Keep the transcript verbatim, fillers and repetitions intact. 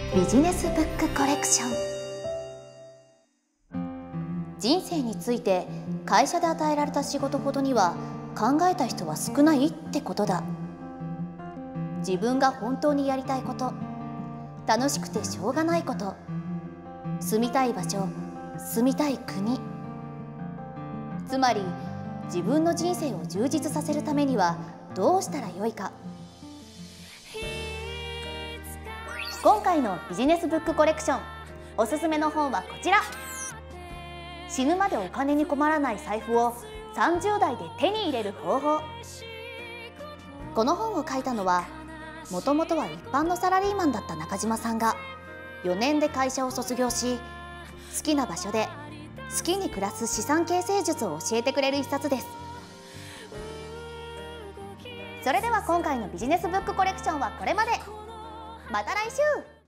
ビジネスブックコレクション。人生について会社で与えられた仕事ほどには考えた人は少ないってことだ。自分が本当にやりたいこと、楽しくてしょうがないこと、住みたい場所、住みたい国、つまり自分の人生を充実させるためにはどうしたらよいか。今回のビジネスブックコレクション、おすすめの本はこちら。死ぬまでお金に困らない財布をさんじゅう代で手に入れる方法。この本を書いたのは、もともとは一般のサラリーマンだった中島さんがよねんで会社を卒業し、好きな場所で好きに暮らす資産形成術を教えてくれる一冊です。それでは今回のビジネスブックコレクションはこれまで。また来週。